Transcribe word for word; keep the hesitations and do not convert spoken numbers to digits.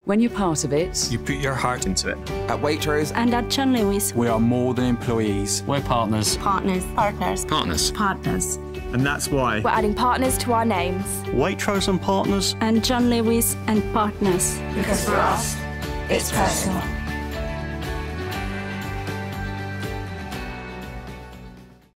When you're part of it, you put your heart into it. At Waitrose and at John Lewis, we are more than employees. We're partners. Partners. Partners. Partners. Partners. And that's why we're adding partners to our names. Waitrose and Partners. And John Lewis and Partners. Because for us, it's personal.